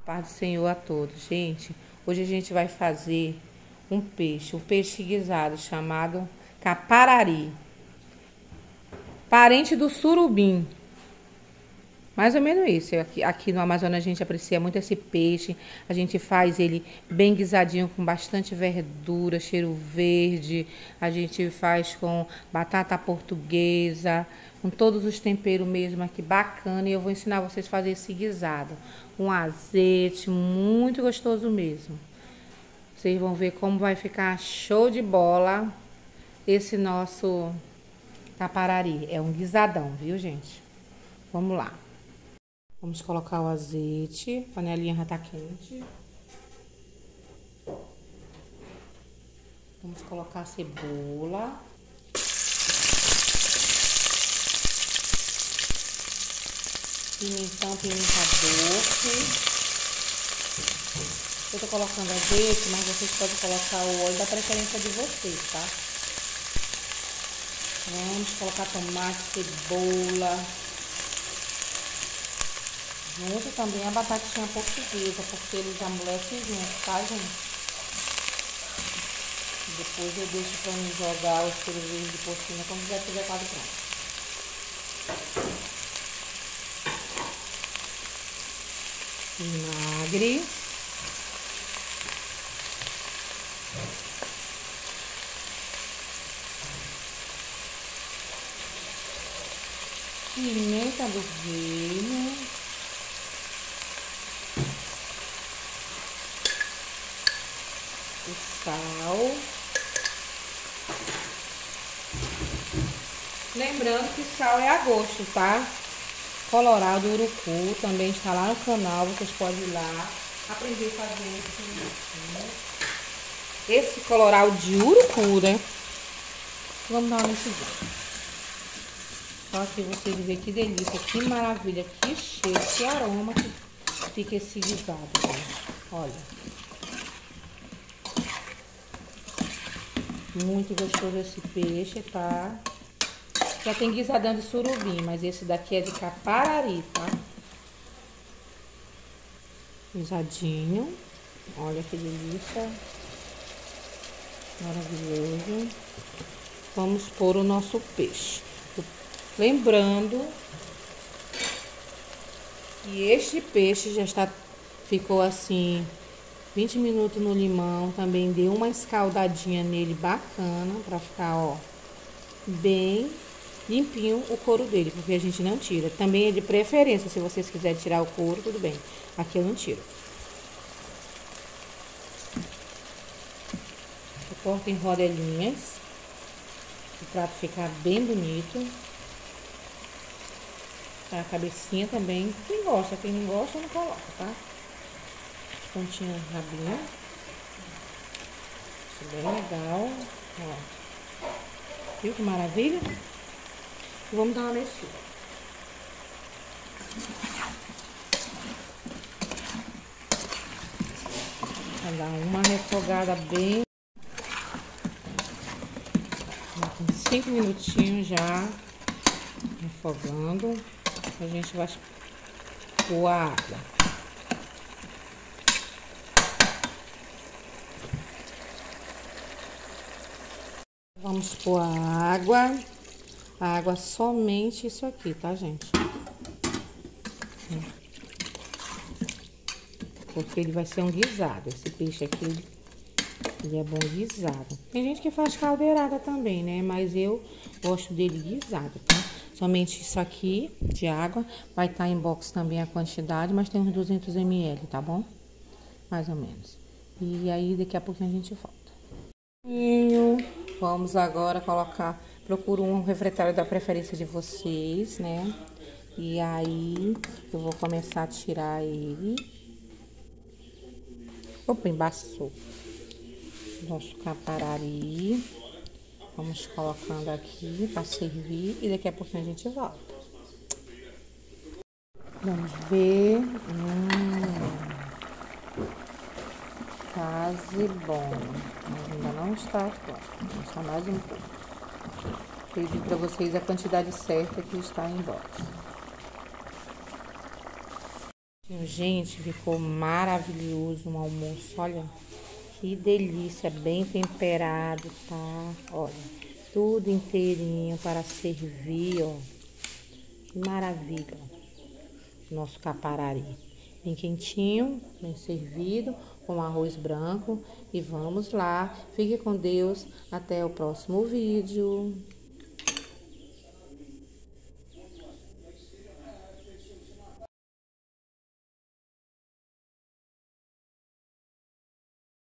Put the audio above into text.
Paz do Senhor a todos. Gente, hoje a gente vai fazer um peixe guisado chamado caparari, parente do surubim. Mais ou menos isso. Aqui no Amazonas a gente aprecia muito esse peixe. A gente faz ele bem guisadinho, com bastante verdura, cheiro verde. A gente faz com batata portuguesa, com todos os temperos mesmo aqui, bacana. E eu vou ensinar vocês a fazer esse guisado. Um azeite, muito gostoso mesmo. Vocês vão ver como vai ficar show de bola esse nosso caparari. É um guisadão, viu, gente? Vamos lá. Vamos colocar o azeite, a panelinha já tá quente. Vamos colocar a cebola. Pimentão, pimenta doce. Eu tô colocando azeite, mas vocês podem colocar o óleo da preferência de vocês, tá? Vamos colocar tomate, cebola. Junto também a batatinha portuguesa, porque eles amolecem junto, tá, gente? Depois eu deixo pra mim jogar o cheiro verde por cima quando já estiver quase pronto. Vinagre. Pimenta do reino. O sal. Lembrando que sal é a gosto, tá? Colorau do urucu também está lá no canal, vocês podem ir lá aprender a fazer esse colorau de urucu, né? Vamos dar uma mexidinha. Só que vocês verem que delícia, que maravilha, que cheiro, que aroma que fica esse guisado, gente. Olha. Muito gostoso esse peixe, tá? Já tem guisadão de surubim, mas esse daqui é de caparari, tá? Guisadinho. Olha que delícia. Maravilhoso. Vamos pôr o nosso peixe. Lembrando que este peixe ficou assim 20 minutos no limão. Também dei uma escaldadinha nele bacana pra ficar, ó, bem limpinho o couro dele, porque a gente não tira. Também é de preferência, se vocês quiserem tirar o couro, tudo bem. Aqui eu não tiro. Eu corto em rodelinhas, o prato ficar bem bonito. A cabecinha também, quem gosta, quem não gosta não coloca, tá? Pontinha rabinho. Isso é bem legal, ó. Viu que maravilha? E vamos dar uma mexida. Vai dar uma refogada bem. Com 5 minutinhos já refogando. A gente vai pôr a água. Vamos pôr a água somente isso aqui, tá, gente? Porque ele vai ser um guisado. Esse peixe aqui, ele é bom guisado. Tem gente que faz caldeirada também, né? Mas eu gosto dele guisado, tá? Somente isso aqui de água. Vai estar em box também a quantidade, mas tem uns 200 ml, tá bom? Mais ou menos. E aí, daqui a pouquinho a gente volta. Vamos agora colocar, procuro um refratário da preferência de vocês, né? E aí, eu vou começar a tirar ele. Opa, embaçou. Nosso caparari. Vamos colocando aqui para servir e daqui a pouquinho a gente volta. Vamos ver. Quase bom. Mas ainda não está pronto. Vou deixar mais um pouco. Pedi para vocês a quantidade certa que está em box. Gente, ficou maravilhoso um almoço, olha. Que delícia, bem temperado, tá? Olha, tudo inteirinho para servir, ó. Que maravilha, ó. Nosso caparari. Bem quentinho, bem servido, com arroz branco. E vamos lá. Fique com Deus. Até o próximo vídeo.